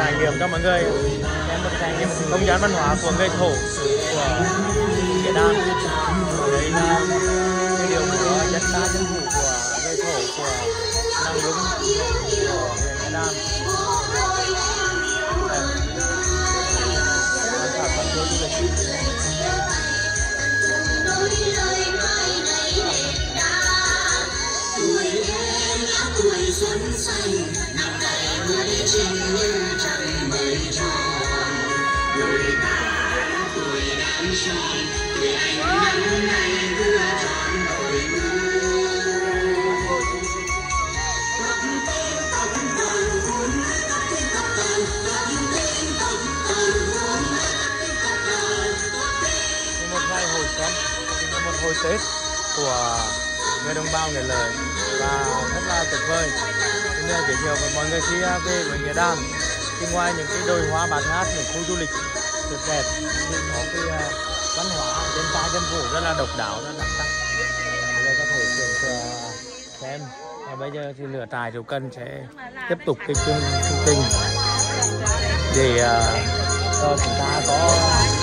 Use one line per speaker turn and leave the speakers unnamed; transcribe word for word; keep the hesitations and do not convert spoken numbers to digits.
trải nghiệm cho mọi người, xem một trải nghiệm không gian văn hóa của người thổ của Nghĩa Đan. Ở đây là cái điều của dân ca dân vũ của người thổ của làng Lũng của Nghĩa Đan. Sản phẩm du lịch.
Tuổi xuân xanh năm nay mới chín như trăng mây tròn, tuổi ta tuổi đang tròn, tuổi anh năm nay vừa tròn đổi
một ngày hồi xuân, một hồi Tết của người đồng bào Nghĩa Lợi và rất là tuyệt vời. Xin giới thiệu với mọi người khi về với Nghĩa Đan thì ngoài những cái đồi hoa bát ngát, những khu du lịch tuyệt đẹp thì có cái văn hóa dân ca dân vũ rất là độc đáo, rất đặc sắc. Mọi người có thể được xem. Và bây giờ thì lửa trại Rượu Cần sẽ tiếp tục cái chương trình để uh, cho chúng ta có